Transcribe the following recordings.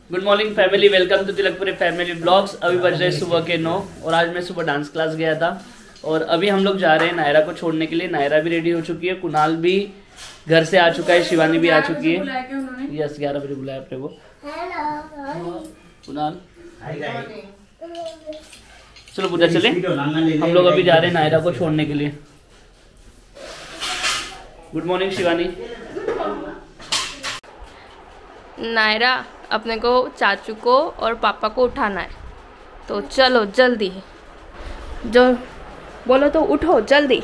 Good morning family, welcome to Tilakpuri family blogs. अभी बज रहे सुबह के 9 और आज मैं सुबह डांस क्लास गया था और अभी हम लोग जा रहे हैं नायरा को छोड़ने के लिए। नायरा भी रेडी हो चुकी है, कुणाल भी घर से आ चुका है, शिवानी भी आ चुकी है। यस, 11 बजे बुलाया अपने को। कुणाल चलो पूजा चले, हम लोग अभी जा रहे हैं नायरा को छोड़ने के लिए। Good morning Shivani. नायरा, अपने को चाचू को और पापा को उठाना है, तो चलो जल्दी। जो बोलो तो उठो जल्दी।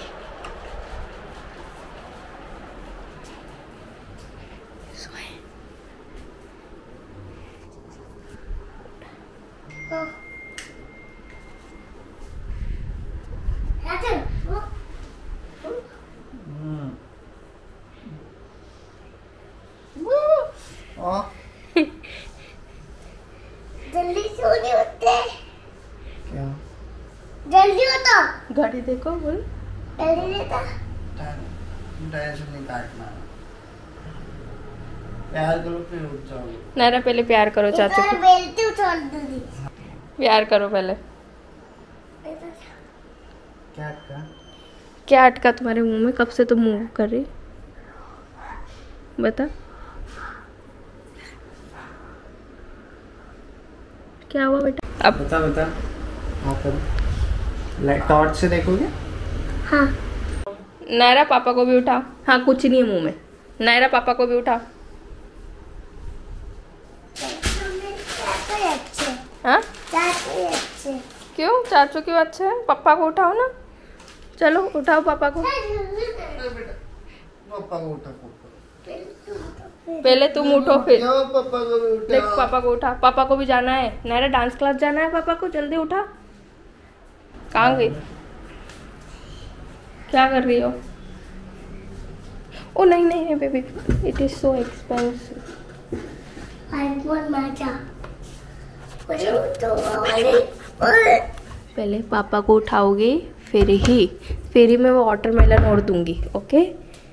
जल्दी सोने होते क्या? जल्दी होता गाड़ी देखो, बोल जल्दी देता। टेंशन नहीं काटना, प्यार करो फिर उठ जाओगे। नायरा पहले प्यार करो चाचू को, बेलती उछाल दूंगी। प्यार करो पहले। क्या अटका? क्या अटका तुम्हारे मुंह में? कब से तुम मुंह कर रही, बता क्या हुआ बेटा? अब बता हाँ करो। टॉर्च से देखोगे? हाँ। नायरा पापा को भी उठाओ। हाँ, कुछ नहीं है मुंह में। नायरा पापा को भी उठाओ। हाँ? क्यों? चाचू क्यों अच्छे हैं? पापा को उठाओ ना। चलो उठाओ पापा को। पापा को उठा। पहले तुम उठो फिर। पापा को भी उठा। देख पापा को उठा। पापा को भी जाना है, नायरा डांस क्लास जाना है। पापा को जल्दी उठा। कहाँ गई? क्या कर रही हो? ओ नहीं नहीं baby, it is so expensive. पहले पापा को उठाओगे, फिर ही मैं वो वाटरमेलन और दूंगी। ओके,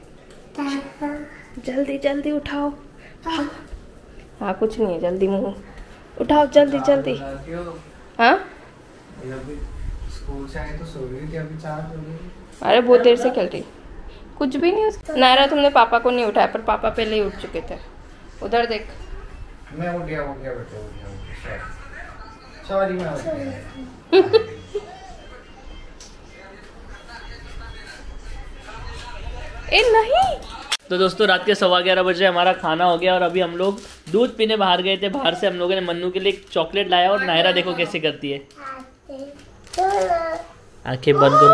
जल्दी जल्दी उठाओ। हाँ कुछ नहीं है, जल्दी मुंह उठाओ, जल्दी जल्दी। हाँ स्कूल से आए तो सो रही थी, अभी 4 हो गई। अरे बहुत देर से खेल रही, कुछ भी नहीं। नायरा तुमने पापा को नहीं उठाया, पर पापा पहले ही उठ चुके थे। उधर देख। मैं उठ गया बेटा, सॉरी मैं उठ गया। ए नहीं। तो दोस्तों रात के 11:15 बजे हमारा खाना हो गया और अभी हम लोग दूध पीने बाहर गए थे। बाहर से हम लोगों ने मन्नू के लिए एक चॉकलेट लाया और नायरा देखो कैसे करती है। आंखें बंद करो।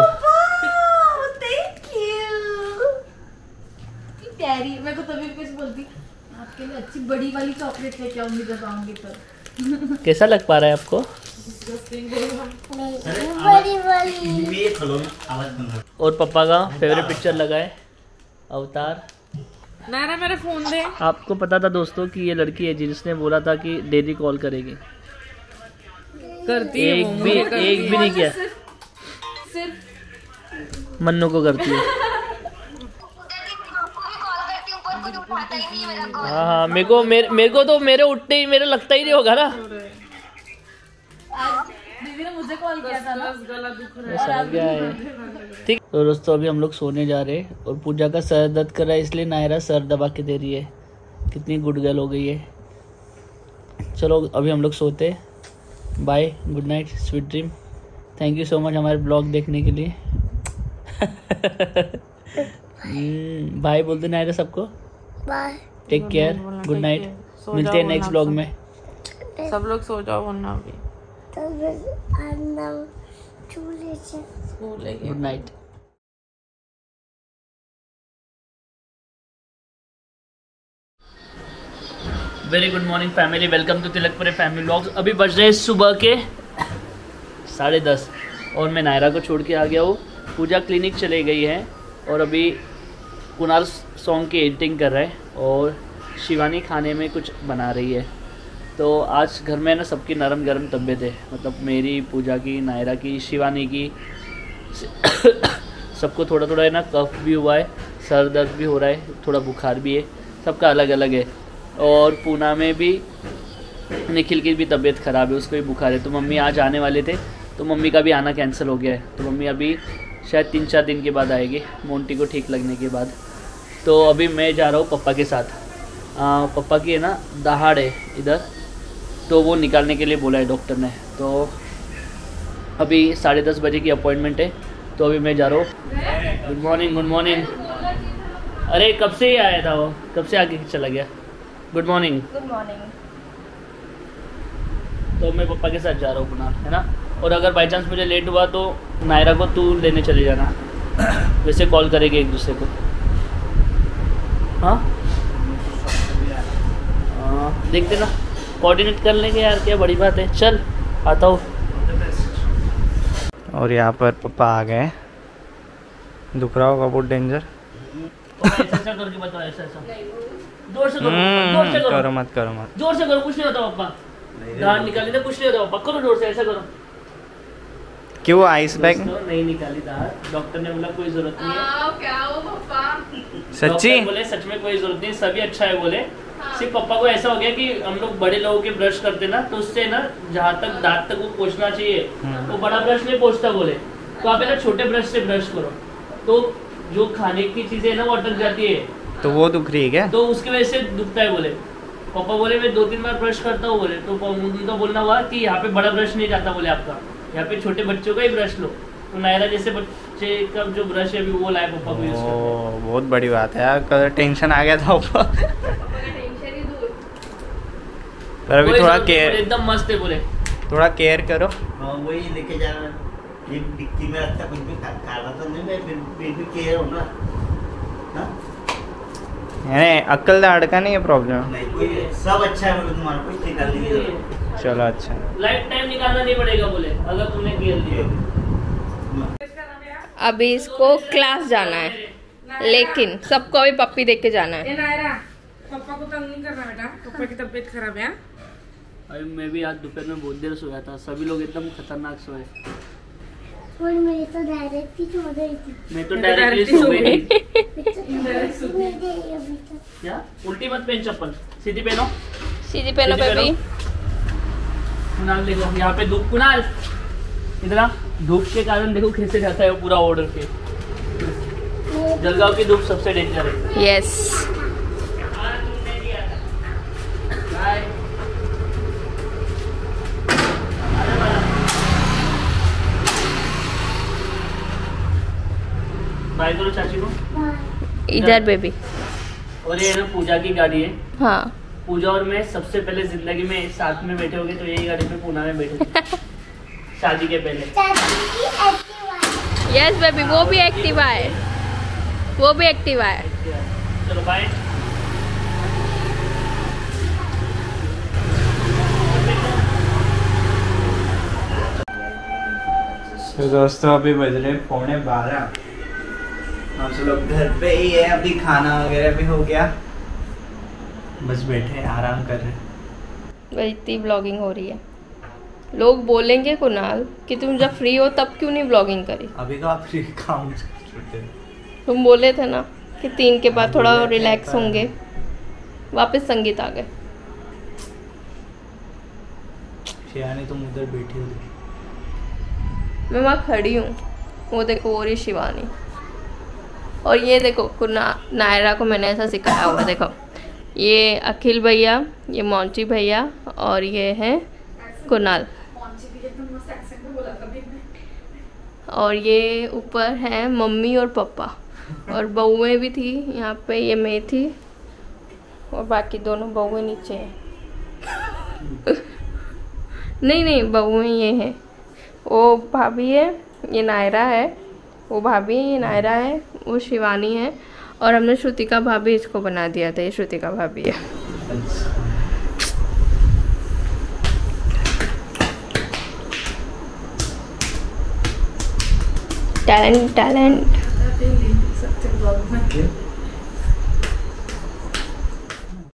प्यारी, मैं को तभी कुछ बोलती आपके लिए अच्छी बड़ी वाली चॉकलेट लेके आऊंगी जब आऊंगी तो। कैसा लग पा रहा है आपको? बड़ी वाली। और पापा का फेवरेट पिक्चर लगा है, अवतार। नायरा मेरा फोन दे। आपको पता था दोस्तों कि ये लड़की है जिसने बोला था कि डेली कॉल करेगी? करती है एक भी नहीं किया। सिर्फ मन्नू को करती है। हाँ, मेरे को तो मेरे उठते ही मेरे लगता ही नहीं होगा ना। दीदी ने मुझे कॉल किया था ना, गला दुख रहा ऐसा हो गया है। ठीक तो दोस्तों अभी हम लोग सोने जा रहे हैं और पूजा का सर दर्द कर रहा है, इसलिए नायरा सर दबा के दे रही है। कितनी गुड गर्ल हो गई है। चलो अभी हम लोग सोते हैं। Bye, good night, sweet dream. Thank you so much हमारे ब्लॉग देखने के लिए। बाय बोल दो नायरा सबको। Bye, take care, good night. मिलते हैं नेक्स्ट ब्लॉग में। सब लोग सो जाओ वरना अभी स्कूल है। Good night. Very good morning family, welcome to Tilakpuri family blogs. अभी बज रहे हैं सुबह के 10:30 और मैं नायरा को छोड़ के आ गया हूँ। पूजा क्लिनिक चली गई है और अभी कुणाल सॉन्ग की एडिटिंग कर रहा है और शिवानी खाने में कुछ बना रही है। तो आज घर में ना सबकी नरम गरम तबीयत है, मतलब मेरी, पूजा की, नायरा की, शिवानी की। सबको थोड़ा थोड़ा है ना कफ भी हुआ है, सर दर्द भी हो रहा है, थोड़ा बुखार भी है, सबका अलग अलग है। और पूना में भी निखिल की भी तबीयत ख़राब है, उसको भी बुखार है, तो मम्मी आज आने वाले थे, तो मम्मी का भी आना कैंसिल हो गया है। तो मम्मी अभी शायद 3-4 दिन के बाद आएगी, मोंटी को ठीक लगने के बाद। तो अभी मैं जा रहा हूँ पापा के साथ। पापा की है ना दहाड़ है इधर, तो वो निकालने के लिए बोला है डॉक्टर ने। तो अभी 10:30 बजे की अपॉइंटमेंट है, तो अभी मैं जा रहा हूँ। Good morning, good morning. अरे कब से ही आया था वो, कब से आके चला गया। Good morning. Good morning. तो मैं पापा के साथ जा रहा हूँ कुणाल, है ना। और अगर बाई चांस मुझे लेट हुआ तो नायरा को तू लेने चले जाना, वैसे कॉल करेंगे एक दूसरे को। हाँ देखते ना, कोऑर्डिनेट कर लेंगे यार, क्या बड़ी बात है। चल आता हूँ। और यहाँ पर पापा आ गए। दुख रहा होगा बहुत डेंजर। ऐसा करके बताओ, ऐसा जोर से करो, जोर से करो, करो मत, करो मत, जोर से करो, कुछ नहीं होता पापा। दाढ़ निकाली ना, कुछ नहीं होता पापा, करो जोर से, ऐसा करो। क्यों आइस बैग नहीं निकाली दाढ़, डॉक्टर ने बोला कोई जरूरत नहीं है। क्या हो पापा? सच्ची डॉक्टर बोले सच में कोई जरूरत नहीं, सभी अच्छा है बोले। सिर्फ पापा को ऐसा हो गया कि हम लोग बड़े लोगों के ब्रश करते ना, तो उससे ना जहाँ तक दांत तक वो पोंछना चाहिए, तो बड़ा ब्रश नहीं पोंछता बोले। तो आप है ना छोटे ब्रश से ब्रश करो, तो जो खाने की चीजें है ना वो अटक जाती है, तो वो दुख रही है क्या? तो उसकी वजह से दुखता है बोले। पापा बोले मैं 2-3 बार ब्रश करता हूँ बोले, तो उनका बोलना हुआ कि यहाँ पे बड़ा ब्रश नहीं जाता बोले आपका, यहाँ पे छोटे बच्चों का ही ब्रश लो। तो नायरा जैसे बच्चे का जो ब्रश है अभी वो लाए पापा को यूज करते हैं। बहुत बड़ी बात है यार, कल टेंशन आ गया था ऊपर। पर अभी थोड़ा केयर, एकदम मस्त है बोले, थोड़ा केयर करो। वही लेके जा रहा है, ये डिक्की में रखता, कुछ भी खा रहा था नहीं, मैं फिर भी केयर हो ना। हाँ? यानी अक्ल दाढ़ का नहीं है प्रॉब्लम? नहीं कोई, सब अच्छा है बोले, तुम्हारा कुछ निकालने की जरूरत नहीं। चलो अच्छा। लाइफ टाइम निकालना नहीं पड़ेगा बोले अगर तुमने केयर लिया। अभी इसको क्लास जाना है, लेकिन सबको अभी पप्पी देख के जाना है। पापा को तंग नहीं करना बेटा, पापा की तबीयत खराब है। अरे मैं भी आज दोपहर में बहुत देर सोया था, सभी लोग एकदम खतरनाक सोए। और मैं तो डायरेक्ट ही सो गई थी। मैं तो डायरेक्टली सो गई। अभी तक क्या उल्टी मत पहन चप्पल, सीधी पहनो। सीधी पहनो सीधी बेबी। कुणाल देखो यहाँ पे धूप, कुणाल इतना धूप के कारण देखो कैसे जाता है वो पूरा ऑर्डर के। जलगांव की धूप सबसे डेंजर है। यस। बाय करो चाची को। इधर बेबी। और ये ना पूजा की गाड़ी है। हाँ। पूजा और मैं सबसे पहले जिंदगी में साथ में बैठे होंगे तो यही गाड़ी पे पूना में बैठे थे शादी के पहले। चाची की एक्टिवा है। यस बेबी, वो भी एक्टिवा है, वो भी एक्टिवा है। चलो बाय। तो दोस्तों अभी बज रहे 12:15। हम सब लोग घर पे ही है, अभी खाना वगैरह भी हो गया, बस बैठे आराम कर रहे हैं। वही इतनी ब्लॉगिंग हो रही है। लोग बोलेंगे कुणाल कि तुम जब फ्री हो तब क्यों नहीं ब्लॉगिंग करी। अभी तो आप फ्री काम करते हैं। तुम बोले थे ना कि 3 के बाद थोड़ा रिलैक्स होंगे, वापस संगीत आ गए। शिवानी तुम उधर बैठी हो, मैं वहाँ खड़ी हूँ, वो देखो वो रही शिवानी। और ये देखो नायरा को मैंने ऐसा सिखाया हुआ, देखो ये अखिल भैया, ये मोंची भैया और ये है कुणाल। और ये ऊपर हैं मम्मी और पापा, और बहुएं भी थी यहाँ पे, ये मैं थी और बाकी दोनों बहुएं नीचे हैं। नहीं बहुएं ये हैं, वो भाभी है, ये नायरा है, वो भाभी है, ये नायरा है, वो शिवानी है, और हमने श्रुतिका भाभी इसको बना दिया था, ये श्रुतिका भाभी है। टैलेंट।